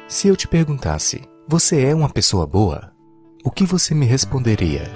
Se eu te perguntasse, você é uma pessoa boa? O que você me responderia?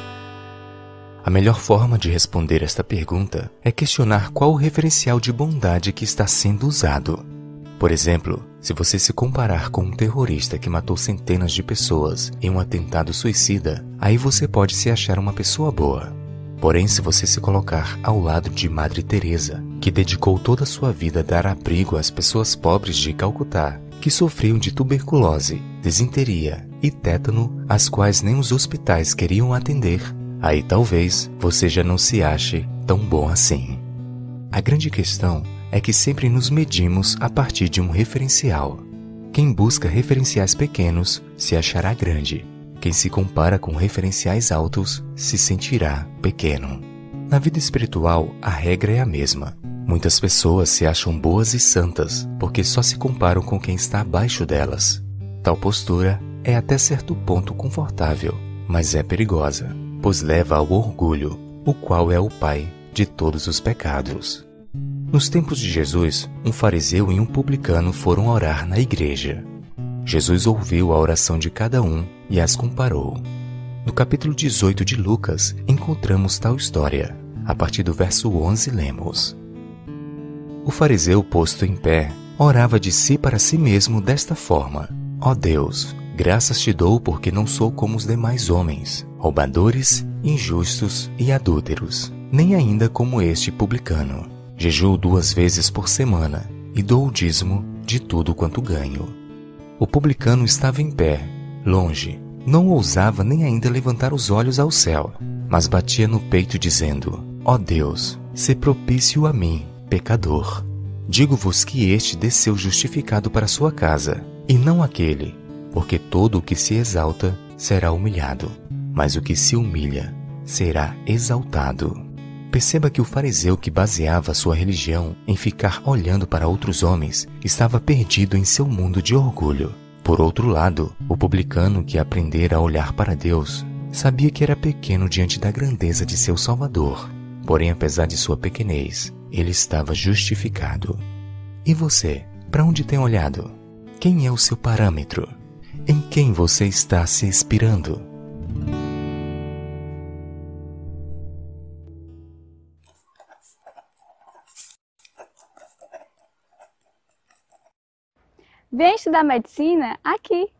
A melhor forma de responder esta pergunta é questionar qual o referencial de bondade que está sendo usado. Por exemplo, se você se comparar com um terrorista que matou centenas de pessoas em um atentado suicida, aí você pode se achar uma pessoa boa. Porém, se você se colocar ao lado de Madre Teresa, que dedicou toda a sua vida a dar abrigo às pessoas pobres de Calcutá, que sofriam de tuberculose, desinteria e tétano, as quais nem os hospitais queriam atender, aí talvez você já não se ache tão bom assim. A grande questão é que sempre nos medimos a partir de um referencial. Quem busca referenciais pequenos se achará grande. Quem se compara com referenciais altos se sentirá pequeno. Na vida espiritual, a regra é a mesma. Muitas pessoas se acham boas e santas porque só se comparam com quem está abaixo delas. Tal postura é até certo ponto confortável, mas é perigosa, pois leva ao orgulho, o qual é o pai de todos os pecados. Nos tempos de Jesus, um fariseu e um publicano foram orar na igreja. Jesus ouviu a oração de cada um e as comparou. No capítulo 18 de Lucas, encontramos tal história. A partir do verso 11, lemos: O fariseu, posto em pé, orava de si para si mesmo desta forma: Ó Deus, graças te dou porque não sou como os demais homens, roubadores, injustos e adúlteros, nem ainda como este publicano. Jejuo 2 vezes por semana e dou o dízimo de tudo quanto ganho. O publicano estava em pé, longe, não ousava nem ainda levantar os olhos ao céu, mas batia no peito dizendo: Ó Deus, sê propício a mim, pecador. Digo-vos que este desceu justificado para sua casa, e não aquele, porque todo o que se exalta será humilhado, mas o que se humilha será exaltado. Perceba que o fariseu que baseava sua religião em ficar olhando para outros homens estava perdido em seu mundo de orgulho. Por outro lado, o publicano que aprendera a olhar para Deus sabia que era pequeno diante da grandeza de seu Salvador. Porém, apesar de sua pequenez, ele estava justificado. E você, para onde tem olhado? Quem é o seu parâmetro? Em quem você está se inspirando? Vem estudar medicina aqui.